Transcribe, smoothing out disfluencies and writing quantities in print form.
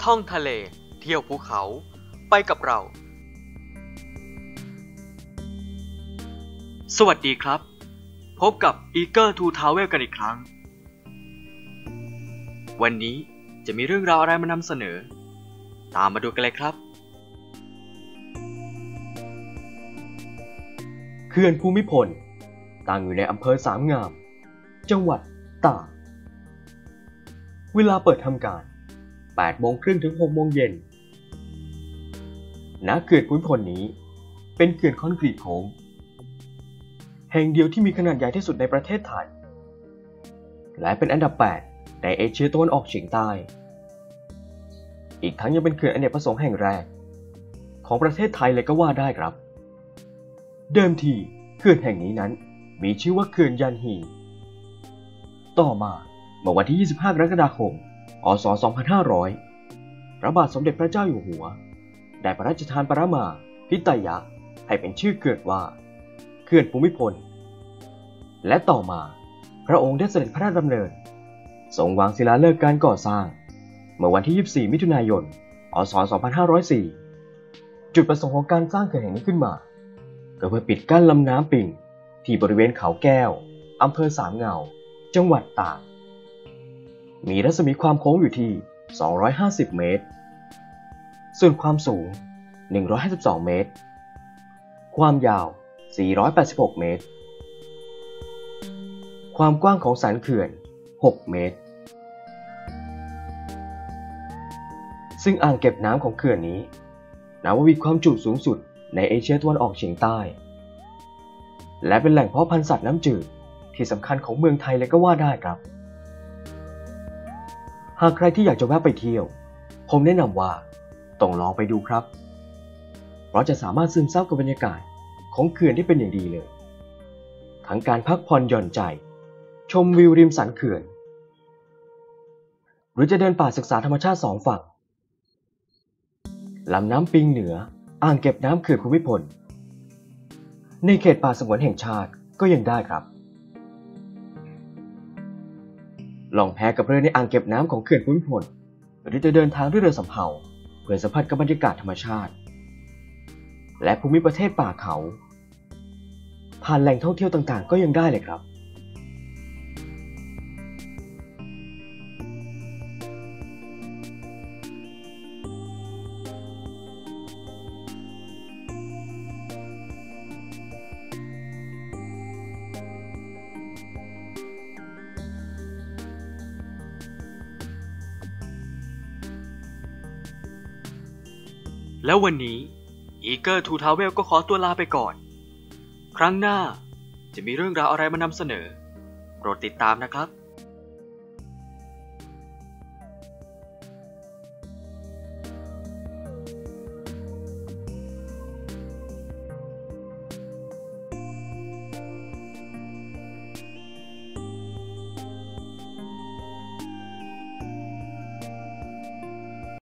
ท่องทะเลเที่ยวภูเขาไปกับเราสวัสดีครับพบกับ Eager to Travel กันอีกครั้งวันนี้จะมีเรื่องราวอะไรมานำเสนอตามมาดูกันเลยครับเขื่อนภูมิพลตั้งอยู่ในอำเภอสามงามจังหวัดตากเวลาเปิดทำการ8 โมงครึ่งถึง 6 โมงเย็นณเขื่อนภูมิพลนี้เป็นเขื่อนคอนกรีตโค้งแห่งเดียวที่มีขนาดใหญ่ที่สุดในประเทศไทยและเป็นอันดับ 8 ในเอเชียตะวันออกเฉียงใต้อีกทั้งยังเป็นเขื่อนอเนกประสงค์แห่งแรกของประเทศไทยเลยก็ว่าได้ครับเดิมทีเขื่อนแห่งนี้นั้นมีชื่อว่าเขื่อนยันฮีต่อมาเมื่อวันที่ 25 กรกฎาคม อศ. 2500 พระบาทสมเด็จพระเจ้าอยู่หัวได้พระราชทานปรมาภิไธยะให้เป็นชื่อเขื่อนว่าเขื่อนภูมิพลและต่อมาพระองค์ได้เสด็จพระราชดำเนินทรงวางศิลาฤกษ์การก่อสร้างเมื่อวันที่ 24 มิถุนายน อศ. 2504 จุดประสงค์ของการสร้างเขื่อนแห่งนี้ขึ้นมาก็เพื่อปิดกั้นลำน้ำปิงที่บริเวณเขาแก้วอำเภอสามเงาจังหวัดตากมีรัศมีความโค้งอยู่ที่ 250 เมตรส่วนความสูง 152 เมตรความยาว 486 เมตรความกว้างของสันเขื่อน 6 เมตรซึ่งอ่างเก็บน้ำของเขื่อนนี้นับว่ามีความจุสูงสุดในเอเชียตะวันออกเฉียงใต้และเป็นแหล่งเพาะพันธุ์สัตว์น้ำจืดที่สำคัญของเมืองไทยเลยก็ว่าได้ครับหากใครที่อยากจะแวะไปเที่ยวผมแนะนำว่าต้องลองไปดูครับเพราะจะสามารถซึมซับกับบรรยากาศของเขื่อนได้เป็นอย่างดีเลยทั้งการพักผ่อนหย่อนใจชมวิวริมสันเขื่อนหรือจะเดินป่าศึกษาธรรมชาติสองฝั่งลำน้ำปิงเหนืออ่างเก็บน้ำเขื่อนภูมิพลในเขตป่าสงวนแห่งชาติก็ยังได้ครับล่องแพกับเรือในอ่างเก็บน้ำของเขื่อนภูมิพลหรือจะเดินทางด้วยเรือสำเภาเพื่อสัมผัสกับบรรยากาศธรรมชาติและภูมิประเทศป่าเขาผ่านแหล่งท่องเที่ยวต่างๆก็ยังได้เลยครับแล้ววันนี้ Eager to Travel ก็ขอตัวลาไปก่อนครั้งหน้าจะมีเรื่องราวอะไรมานำเสนอโปรดติดตามนะครับ